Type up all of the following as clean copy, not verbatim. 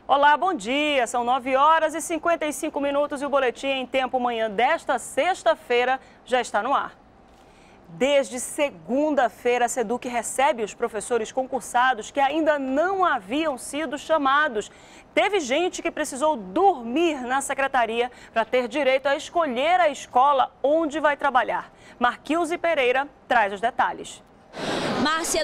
Olá, bom dia. São 9h55 e o Boletim em Tempo Manhã desta sexta-feira já está no ar. Desde segunda-feira, a SEDUC recebe os professores concursados que ainda não haviam sido chamados. Teve gente que precisou dormir na secretaria para ter direito a escolher a escola onde vai trabalhar. Marquilze Pereira traz os detalhes. Márcia,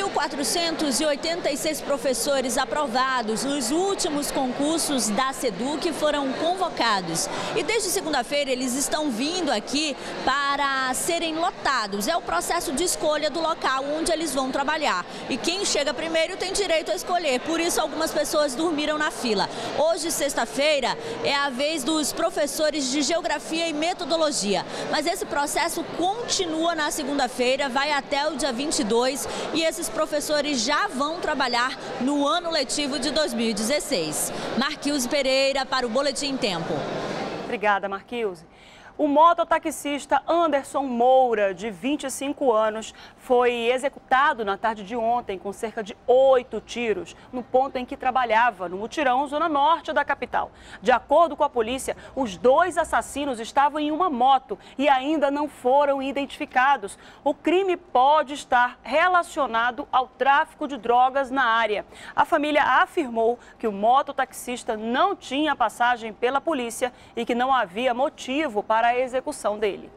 2.486 professores aprovados nos últimos concursos da SEDUC foram convocados. E desde segunda-feira eles estão vindo aqui para serem lotados. É o processo de escolha do local onde eles vão trabalhar. E quem chega primeiro tem direito a escolher. Por isso algumas pessoas dormiram na fila. Hoje, sexta-feira, é a vez dos professores de Geografia e Metodologia. Mas esse processo continua na segunda-feira, vai até o dia 22. E esses professores já vão trabalhar no ano letivo de 2016. Marquilze Pereira para o Boletim em Tempo. Obrigada, Marquilze. O mototaxista Anderson Moura, de 25 anos, foi executado na tarde de ontem com cerca de 8 tiros no ponto em que trabalhava, no Mutirão, zona norte da capital. De acordo com a polícia, os dois assassinos estavam em uma moto e ainda não foram identificados. O crime pode estar relacionado ao tráfico de drogas na área. A família afirmou que o mototaxista não tinha passagem pela polícia e que não havia motivo para a execução dele.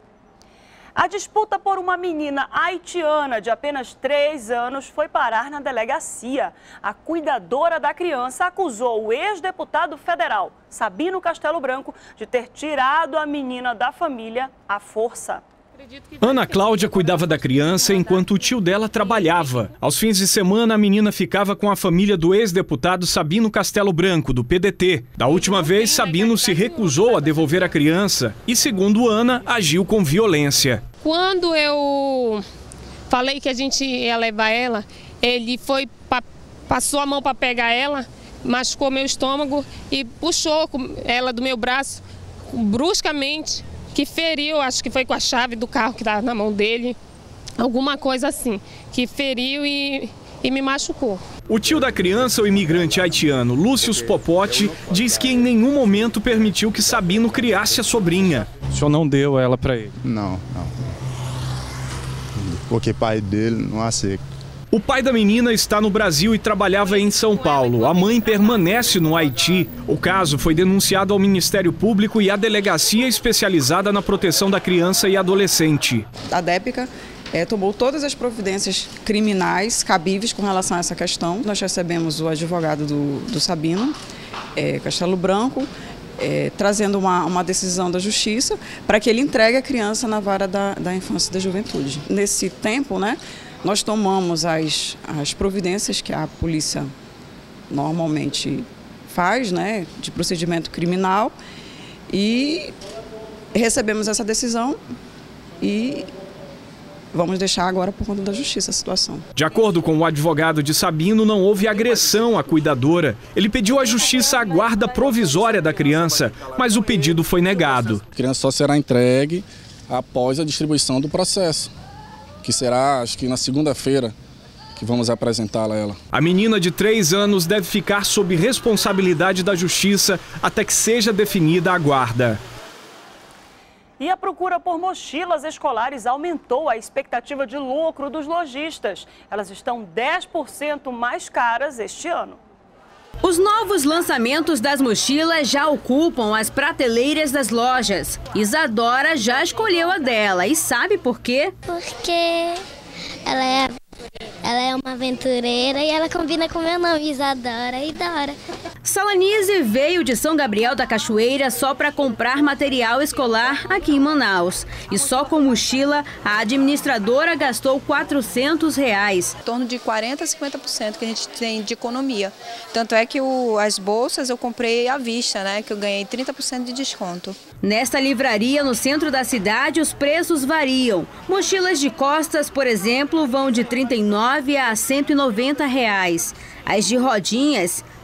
A disputa por uma menina haitiana de apenas 3 anos foi parar na delegacia. A cuidadora da criança acusou o ex-deputado federal, Sabino Castelo Branco, de ter tirado a menina da família à força. Ana Cláudia cuidava da criança enquanto o tio dela trabalhava. Aos fins de semana, a menina ficava com a família do ex-deputado Sabino Castelo Branco, do PDT. Da última vez, Sabino se recusou a devolver a criança e, segundo Ana, agiu com violência. Quando eu falei que a gente ia levar ela, ele passou a mão para pegar ela, machucou meu estômago e puxou ela do meu braço bruscamente, que feriu, acho que foi com a chave do carro que estava na mão dele, alguma coisa assim, que feriu e me machucou. O tio da criança, o imigrante haitiano Lúcio Popote, diz que em nenhum momento permitiu que Sabino criasse a sobrinha. O senhor não deu ela para ele? Não. Porque pai dele não aceita. O pai da menina está no Brasil e trabalhava em São Paulo. A mãe permanece no Haiti. O caso foi denunciado ao Ministério Público e à Delegacia Especializada na Proteção da Criança e Adolescente. A DEPCA tomou todas as providências criminais cabíveis com relação a essa questão. Nós recebemos o advogado do Sabino, Castelo Branco, trazendo uma decisão da Justiça para que ele entregue a criança na vara da infância e da juventude. Nesse tempo, nós tomamos as providências que a polícia normalmente faz, de procedimento criminal, e recebemos essa decisão e vamos deixar agora por conta da justiça a situação. De acordo com o advogado de Sabino, não houve agressão à cuidadora. Ele pediu à justiça a guarda provisória da criança, mas o pedido foi negado. A criança só será entregue após a distribuição do processo, que será, acho que na segunda-feira, que vamos apresentá-la a ela. A menina de 3 anos deve ficar sob responsabilidade da justiça até que seja definida a guarda. E a procura por mochilas escolares aumentou a expectativa de lucro dos lojistas. Elas estão 10% mais caras este ano. Os novos lançamentos das mochilas já ocupam as prateleiras das lojas. Isadora já escolheu a dela e sabe por quê? Porque ela é uma aventureira e ela combina com meu nome, Isadora e Dora. Salanise veio de São Gabriel da Cachoeira só para comprar material escolar aqui em Manaus. E só com mochila, a administradora gastou R$400. Em torno de 40% a 50% que a gente tem de economia. Tanto é que as bolsas eu comprei à vista, que eu ganhei 30% de desconto. Nesta livraria no centro da cidade, os preços variam. Mochilas de costas, por exemplo, vão de R$39 a R$190. As de rodinhas,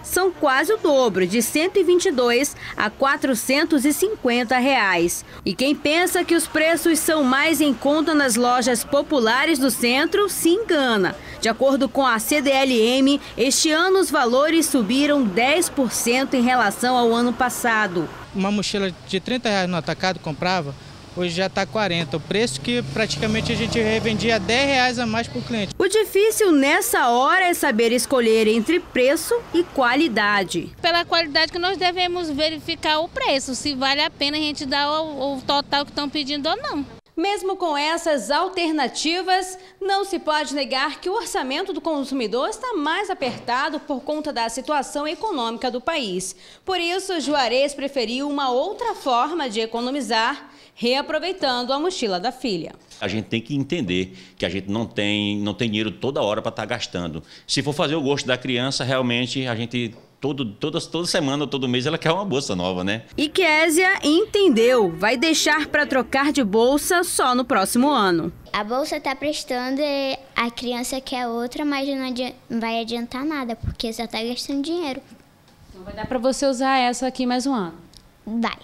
são quase o dobro, de R$ 122 a R$ 450. E quem pensa que os preços são mais em conta nas lojas populares do centro, se engana. De acordo com a CDLM, este ano os valores subiram 10% em relação ao ano passado. Uma mochila de R$ 30 no atacado comprava, hoje já está 40. O preço que praticamente a gente revendia R$ 10 a mais por cliente. O difícil nessa hora é saber escolher entre preço e qualidade. Pela qualidade que nós devemos verificar o preço, se vale a pena a gente dar o total que estão pedindo ou não. Mesmo com essas alternativas, não se pode negar que o orçamento do consumidor está mais apertado por conta da situação econômica do país. Por isso, Juarez preferiu uma outra forma de economizar, reaproveitando a mochila da filha. A gente tem que entender que a gente não tem dinheiro toda hora para estar gastando. Se for fazer o gosto da criança, realmente a gente... Toda semana, todo mês, ela quer uma bolsa nova, né? E Késia entendeu, vai deixar para trocar de bolsa só no próximo ano. A bolsa está prestando, a criança quer outra, mas não vai adiantar nada, porque já está gastando dinheiro. Então vai dar para você usar essa aqui mais um ano? Vai.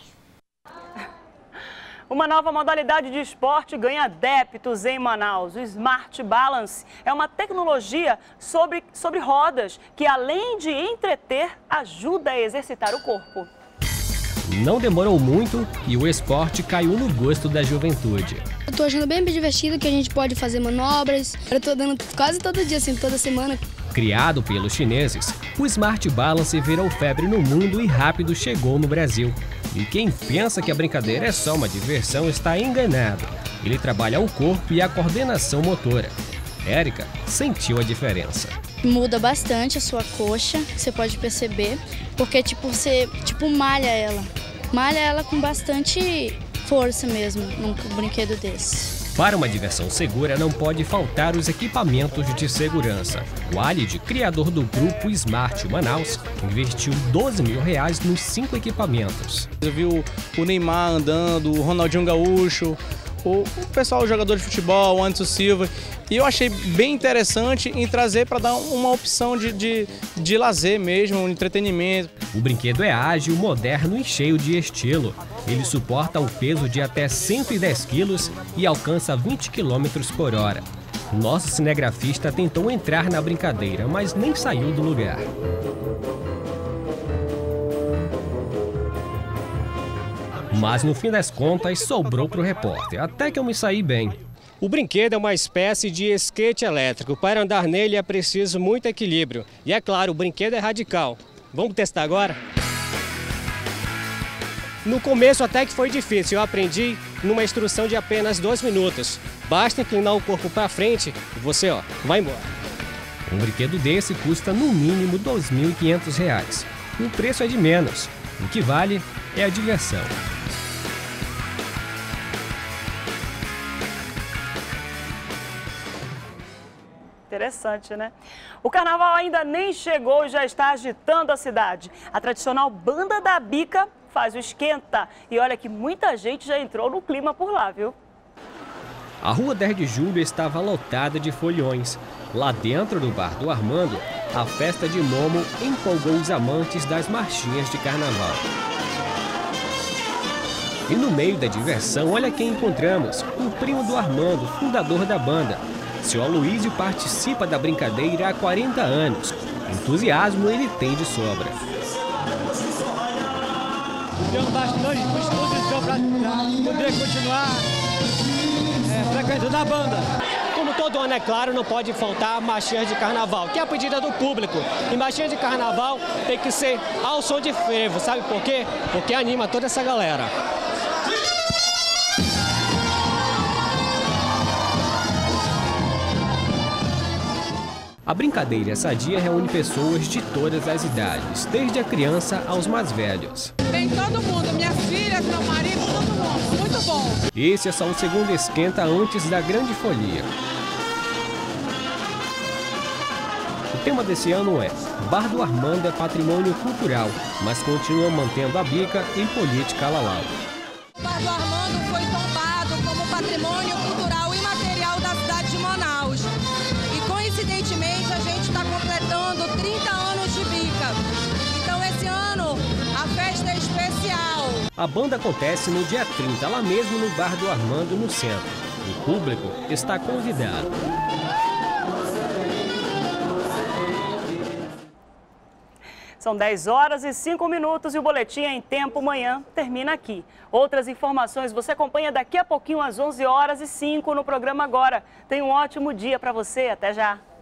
Uma nova modalidade de esporte ganha adeptos em Manaus. O Smart Balance é uma tecnologia sobre rodas que, além de entreter, ajuda a exercitar o corpo. Não demorou muito e o esporte caiu no gosto da juventude. Eu tô achando bem divertido que a gente pode fazer manobras. Eu tô dando quase todo dia, assim, toda semana. Criado pelos chineses, o Smart Balance virou febre no mundo e rápido chegou no Brasil. E quem pensa que a brincadeira é só uma diversão está enganado. Ele trabalha o corpo e a coordenação motora. Érica sentiu a diferença. Muda bastante a sua coxa, você pode perceber, porque você malha ela com bastante força mesmo num brinquedo desse. Para uma diversão segura, não pode faltar os equipamentos de segurança. O Alid, criador do grupo Smart Manaus, investiu R$12 mil nos 5 equipamentos. Eu vi o Neymar andando, o Ronaldinho Gaúcho, o pessoal, o jogador de futebol, o Anderson Silva. E eu achei bem interessante em trazer para dar uma opção de lazer mesmo, um entretenimento. O brinquedo é ágil, moderno e cheio de estilo. Ele suporta o peso de até 110 quilos e alcança 20 km por hora. Nosso cinegrafista tentou entrar na brincadeira, mas nem saiu do lugar. Mas no fim das contas sobrou para o repórter, até que eu me saí bem. O brinquedo é uma espécie de skate elétrico. Para andar nele é preciso muito equilíbrio. E é claro, o brinquedo é radical. Vamos testar agora? No começo até que foi difícil, eu aprendi numa instrução de apenas 2 minutos. Basta inclinar o corpo para frente e você, vai embora. Um brinquedo desse custa no mínimo R$2.500. O preço é de menos. O que vale é a diversão. Interessante, né? O carnaval ainda nem chegou e já está agitando a cidade. A tradicional Banda da Bica faz o esquenta. E olha que muita gente já entrou no clima por lá, viu? A rua 10 de julho estava lotada de foliões. Lá dentro do bar do Armando, a festa de Momo empolgou os amantes das marchinhas de carnaval. E no meio da diversão, olha quem encontramos, o primo do Armando, fundador da banda. Seu Aloísio participa da brincadeira há 40 anos. Entusiasmo ele tem de sobra. Temos bastante disposição para poder continuar frequentando a banda. Como todo ano, é claro, não pode faltar marchinhas de carnaval, que é a pedida do público. E marchinha de carnaval tem que ser ao som de frevo, sabe por quê? Porque anima toda essa galera. A brincadeira sadia reúne pessoas de todas as idades, desde a criança aos mais velhos. Vem todo mundo, minhas filhas, meu marido, todo mundo. Muito bom. Esse é só o segundo esquenta antes da grande folia. O tema desse ano é: Bar do Armando é patrimônio cultural, mas continua mantendo a bica em política lalau. O Bar do Armando foi tombado como patrimônio cultural imaterial da cidade de Manaus. E coincidentemente a gente está completando 30 anos de bica. A banda acontece no dia 30, lá mesmo no Bar do Armando, no centro. O público está convidado. São 10 horas e 5 minutos e o Boletim em Tempo Manhã termina aqui. Outras informações você acompanha daqui a pouquinho às 11 horas e 5 no programa Agora. Tenha um ótimo dia para você. Até já.